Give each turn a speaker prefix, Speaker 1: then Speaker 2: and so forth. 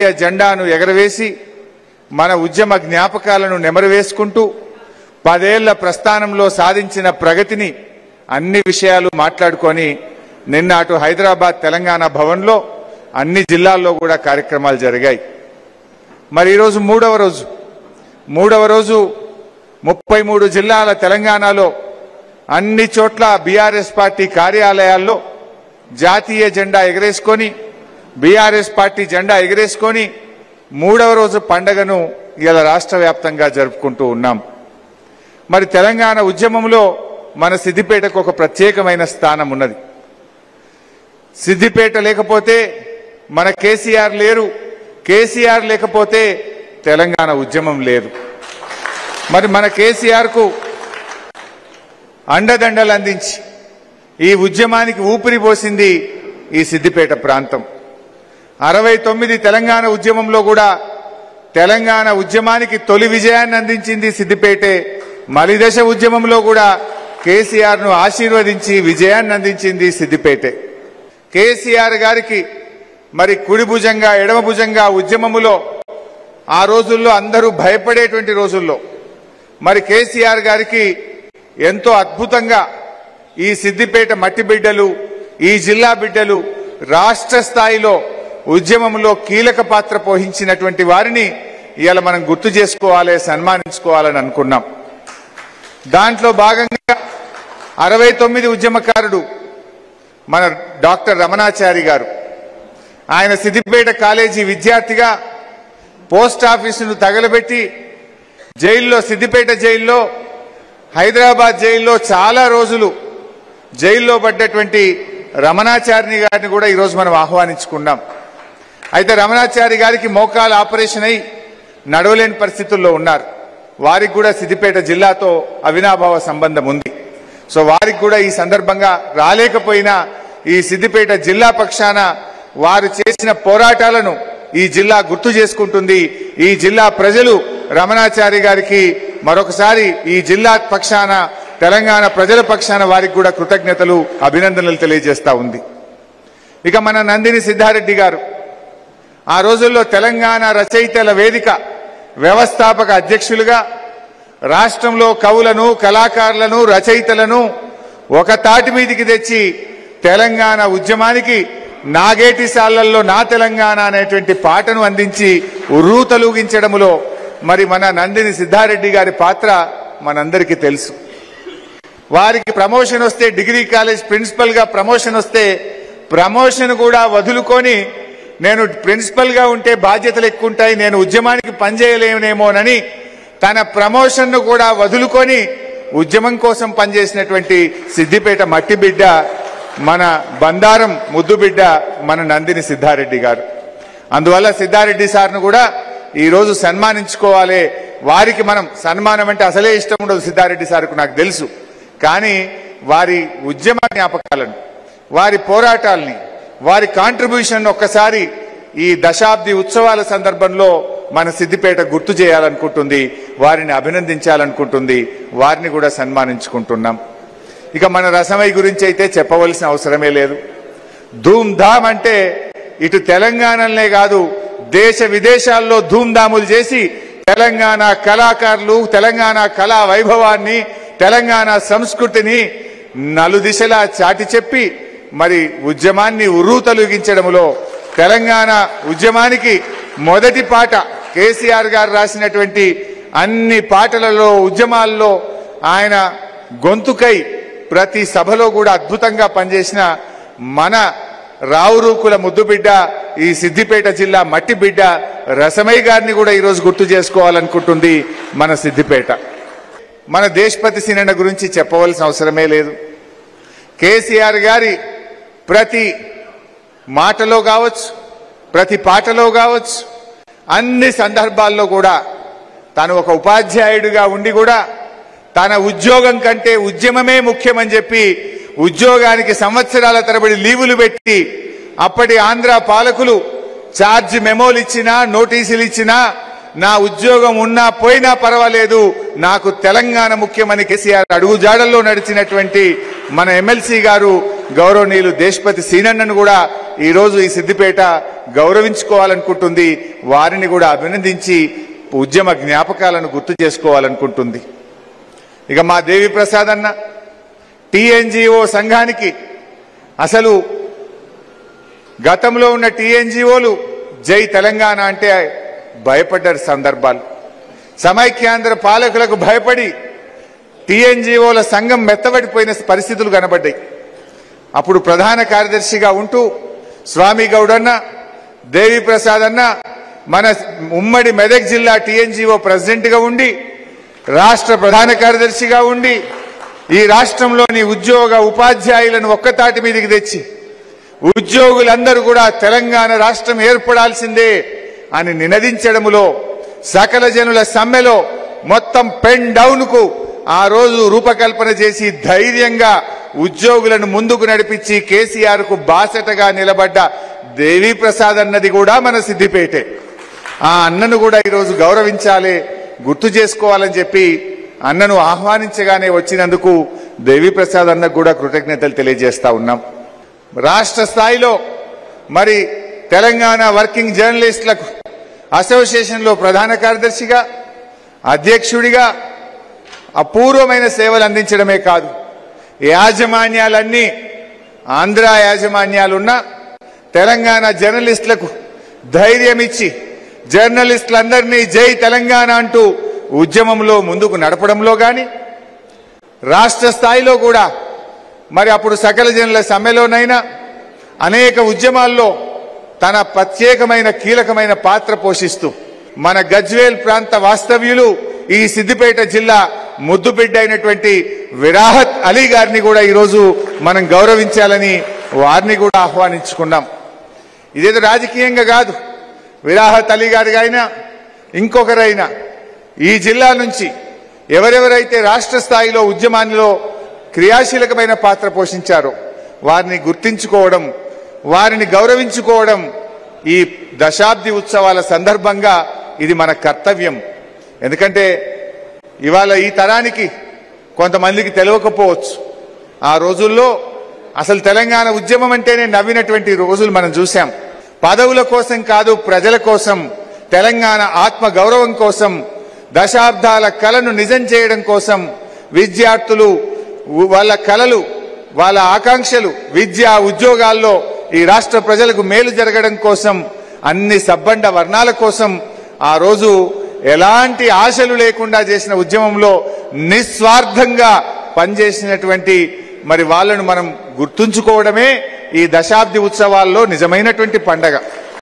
Speaker 1: జెండాను ఎగరవేసి మన ఉద్యమ జ్ఞాపకాలను నెమరువేసుకుంటూ 10 ఏళ్ల ప్రస్థానంలో సాధించిన ప్రగతిని అన్ని విషయాలు మాట్లాడుకొని నిన్న అటు హైదరాబాద్ తెలంగాణ భవన్లో అన్ని జిల్లాల్లో కూడా కార్యక్రమాలు జరిగాయి. మరి ఈరోజు మూడవ రోజు 33 జిల్లాల తెలంగాణలో అన్ని చోట్ల బీఆర్ఎస్ పార్టీ కార్యాలయాల్లో జాతీయ జెండా ఎగరేసుకొని బీఆర్ఎస్ పార్టీ జెండా ఎగరేసుకొని మూడవ రోజు పండుగను ఇలా రాష్ట్ర వ్యాప్తంగా జరుపుకుంటూ ఉన్నాం. మరి తెలంగాణ ఉద్యమంలో మన సిద్దిపేటకు ఒక ప్రత్యేకమైన స్థానం ఉన్నది. సిద్దిపేట లేకపోతే మన కేసీఆర్ లేరు, కేసీఆర్ లేకపోతే తెలంగాణ ఉద్యమం లేదు. మరి మన కేసీఆర్ కు అండదండలు అందించి ఈ ఉద్యమానికి ఊపిరి పోసింది ఈ సిద్దిపేట ప్రాంతం. 69 తెలంగాణ ఉద్యమంలో కూడా తెలంగాణ ఉద్యమానికి తొలి విజయాన్ని అందించింది సిద్దిపేటే. మలిదశ ఉద్యమంలో కూడా కేసీఆర్ ను ఆశీర్వదించి విజయాన్ని అందించింది సిద్దిపేటే. కేసీఆర్ గారికి మరి కుడి భుజంగా ఎడమ భుజంగా ఉద్యమములో ఆ రోజుల్లో అందరూ భయపడేటువంటి రోజుల్లో మరి కేసీఆర్ గారికి ఎంతో అద్భుతంగా ఈ సిద్దిపేట మట్టి బిడ్డలు, ఈ జిల్లా బిడ్డలు రాష్ట్ర స్థాయిలో ఉద్యమంలో కీలక పాత్ర పోషించినటువంటి వారిని ఇవాళ మనం గుర్తు చేసుకోవాలి, సన్మానించుకోవాలని అనుకున్నాం. దాంట్లో భాగంగా 69 ఉద్యమకారుడు మన డాక్టర్ రమణాచారి గారు, ఆయన సిద్దిపేట కాలేజీ విద్యార్థిగా పోస్ట్ ఆఫీసును తగలబెట్టి జైల్లో, సిద్దిపేట జైల్లో, హైదరాబాద్ జైల్లో చాలా రోజులు జైల్లో పడ్డటువంటి రమణాచారిని గారిని కూడా ఈరోజు మనం ఆహ్వానించుకున్నాం. అయితే రమణాచారి గారికి మోకాలు ఆపరేషన్ అయి నడవలేని పరిస్థితుల్లో ఉన్నారు. వారికి కూడా సిద్దిపేట జిల్లాతో అవినాభావ సంబంధం ఉంది. సో వారికి కూడా ఈ సందర్భంగా రాలేకపోయినా ఈ సిద్దిపేట జిల్లా పక్షాన వారు చేసిన పోరాటాలను ఈ జిల్లా గుర్తు చేసుకుంటుంది. ఈ జిల్లా ప్రజలు రమణాచారి గారికి మరొకసారి ఈ జిల్లా పక్షాన, తెలంగాణ ప్రజల పక్షాన వారికి కూడా కృతజ్ఞతలు, అభినందనలు తెలియజేస్తా ఉంది. ఇక మన నందిని సిద్ధారెడ్డి గారు ఆ రోజుల్లో తెలంగాణ రచయితల వేదిక వ్యవస్థాపక అధ్యక్షులుగా రాష్ట్రంలో కవులను, కళాకారులను, రచయితలను ఒక తాటి మీదికి తెచ్చి తెలంగాణ ఉద్యమానికి నాగేటి సాళ్లల్లో నా తెలంగాణ అనేటువంటి పాటను అందించి ఉర్రూతలూగించడంలో మరి మన నందిని సిద్ధారెడ్డి గారి పాత్ర మనందరికీ తెలుసు. వారికి ప్రమోషన్ వస్తే, డిగ్రీ కాలేజ్ ప్రిన్సిపల్ గా ప్రమోషన్ వస్తే ప్రమోషన్ కూడా వదులుకొని నేను ప్రిన్సిపల్ గా ఉంటే బాధ్యతలు ఎక్కువ ఉంటాయి, నేను ఉద్యమానికి పనిచేయలేనేమోనని తన ప్రమోషన్ ను కూడా వదులుకొని ఉద్యమం కోసం పనిచేసినటువంటి సిద్దిపేట మట్టి బిడ్డ, మన బండారం ముద్దు బిడ్డ మన నందిని సిద్ధారెడ్డి గారు. అందువల్ల సిద్ధారెడ్డి సార్ను కూడా ఈ రోజు సన్మానించుకోవాలి. వారికి మనం సన్మానం అంటే అసలే ఇష్టం ఉండదు సిద్ధారెడ్డి సార్కు, నాకు తెలుసు. కానీ వారి ఉద్యమ జ్ఞాపకాలను, వారి పోరాటాలని, వారి కాంట్రిబ్యూషన్ ఒక్కసారి ఈ దశాబ్ది ఉత్సవాల సందర్భంలో మన సిద్దిపేట గుర్తు చేయాలనుకుంటుంది, వారిని అభినందించాలనుకుంటుంది, వారిని కూడా సన్మానించుకుంటున్నాం. ఇక మన రసమై గురించి అయితే చెప్పవలసిన అవసరమే లేదు. ధూమ్ధామ్ అంటే ఇటు తెలంగాణలనే కాదు దేశ విదేశాల్లో ధూమ్ధాములు చేసి తెలంగాణ కళాకారులు, తెలంగాణ కళా వైభవాన్ని, తెలంగాణ సంస్కృతిని నలుదిశలా చాటి చెప్పి మరి ఉద్యమాన్ని ఉర్రూతలూగించడంలో తెలంగాణ ఉద్యమానికి మొదటి పాట కేసీఆర్ గారు రాసినటువంటి అన్ని పాటలలో, ఉద్యమాల్లో ఆయన గొంతుకై ప్రతి సభలో కూడా అద్భుతంగా పనిచేసిన మన రావురూకుల ముద్దుబిడ్డ, ఈ సిద్దిపేట జిల్లా మట్టి బిడ్డ రసమై గారిని కూడా ఈరోజు గుర్తు చేసుకోవాలనుకుంటుంది మన సిద్దిపేట. మన దేశపతి సినన్న గురించి చెప్పవలసిన అవసరమే లేదు. కేసీఆర్ గారి ప్రతి మాటలో కావచ్చు, ప్రతి పాటలో కావచ్చు, అన్ని సందర్భాల్లో కూడా తాను ఒక ఉపాధ్యాయుడిగా ఉండి కూడా తన ఉద్యోగం కంటే ఉద్యమమే ముఖ్యమని చెప్పి ఉద్యోగానికి సంవత్సరాల తరబడి లీవులు పెట్టి అప్పటి ఆంధ్ర పాలకులు ఛార్జ్ మెమోలు ఇచ్చినా, నోటీసులు ఇచ్చినా నా ఉద్యోగం ఉన్నా పోయినా పర్వాలేదు, నాకు తెలంగాణ ముఖ్యమని కేసీఆర్ అడుగుజాడల్లో నడిచినటువంటి మన ఎమ్మెల్సీ గారు గౌరవనీయులు దేశపతి సీనన్నను కూడా ఈరోజు ఈ సిద్దిపేట గౌరవించుకోవాలనుకుంటుంది, వారిని కూడా అభినందించి ఉద్యమ జ్ఞాపకాలను గుర్తు చేసుకోవాలనుకుంటుంది. ఇక మా దేవి ప్రసాద్ అన్న టీఎన్జిఓ సంఘానికి అసలు గతంలో ఉన్న టీఎన్జిఓలు జై తెలంగాణ అంటే భయపడ్డారు సందర్భాలు. సమైక్యాంధ్ర పాలకులకు భయపడి టీఎన్జిఓల సంఘం మెత్తబడిపోయిన పరిస్థితులు కనబడ్డాయి. అప్పుడు ప్రధాన కార్యదర్శిగా ఉంటూ స్వామి గౌడన్న, దేవి ప్రసాద్ అన్న మన ఉమ్మడి మెదక్ జిల్లా టీఎన్జిఓ ప్రెసిడెంట్గా ఉండి, రాష్ట్ర ప్రధాన కార్యదర్శిగా ఉండి ఈ రాష్ట్రంలోని ఉద్యోగ ఉపాధ్యాయులను ఒక్కతాటి మీదకి తెచ్చి ఉద్యోగులందరూ కూడా తెలంగాణ రాష్ట్రం ఏర్పడాల్సిందే అని నినదించడములో, సకల జనుల సమ్మెలో మొత్తం పెన్ డౌన్ కు ఆ రోజు రూపకల్పన చేసి ధైర్యంగా ఉద్యోగులను ముందుకు నడిపించి కేసీఆర్ కు బాసటగా నిలబడ్డ దేవి ప్రసాద్ అన్నది కూడా మన సిద్దిపేటే. ఆ అన్నను కూడా ఈరోజు గౌరవించాలి, గుర్తు చేసుకోవాలని చెప్పి అన్నను ఆహ్వానించగానే వచ్చినందుకు దేవి ప్రసాద్ అన్నకు కూడా కృతజ్ఞతలు తెలియజేస్తా ఉన్నాం. రాష్ట్ర స్థాయిలో మరి తెలంగాణ వర్కింగ్ జర్నలిస్టులకు అసోసియేషన్లో ప్రధాన కార్యదర్శిగా, అధ్యక్షుడిగా అపూర్వమైన సేవలు అందించడమే కాదు, యాజమాన్యాలన్నీ ఆంధ్ర యాజమాన్యాలున్నా తెలంగాణ జర్నలిస్టులకు ధైర్యం ఇచ్చి జర్నలిస్టులందరినీ జై తెలంగాణ అంటూ ఉద్యమంలో ముందుకు నడపడంలో కానీ, రాష్ట్ర స్థాయిలో కూడా మరి అప్పుడు సకల జనుల సమ్మెలోనైనా అనేక ఉద్యమాల్లో తన ప్రత్యేకమైన కీలకమైన పాత్ర పోషిస్తూ మన గజ్వేల్ ప్రాంత వాస్తవ్యులు, ఈ సిద్దిపేట జిల్లా ముద్దుబిడ్డ అయినటువంటి విరాహత్ అలీ గారిని కూడా ఈరోజు మనం గౌరవించాలని వారిని కూడా ఆహ్వానించుకున్నాం. ఇదేదో రాజకీయంగా కాదు, విరాహత్ అలీ గారి అయినా ఇంకొకరైనా ఈ జిల్లా నుంచి ఎవరెవరైతే రాష్ట్ర స్థాయిలో ఉద్యమాల్లో క్రియాశీలకమైన పాత్ర పోషించారో వారిని గుర్తించుకోవడం, వారిని గౌరవించుకోవడం ఈ దశాబ్ది ఉత్సవాల సందర్భంగా ఇది మన కర్తవ్యం. ఎందుకంటే ఇవాళ ఈ తరానికి కొంతమందికి తెలియకపోవచ్చు, ఆ రోజుల్లో అసలు తెలంగాణ ఉద్యమం అంటేనే నవ్వినటువంటి రోజులు మనం చూసాం. పదవుల కోసం కాదు, ప్రజల కోసం, తెలంగాణ ఆత్మ గౌరవం కోసం, దశాబ్దాల కలను నిజం చేయడం కోసం విద్యార్థులు వాళ్ళ కలలు, వాళ్ళ ఆకాంక్షలు, విద్య ఉద్యోగాల్లో ఈ రాష్ట్ర ప్రజలకు మేలు జరగడం కోసం, అన్ని సబ్బండ వర్ణాల కోసం ఆ రోజు ఎలాంటి ఆశలు లేకుండా చేసిన ఉద్యమంలో నిస్వార్థంగా పనిచేసినటువంటి మరి వాళ్ళను మనం గుర్తుంచుకోవడమే ఈ దశాబ్ది ఉత్సవాల్లో నిజమైనటువంటి పండగ.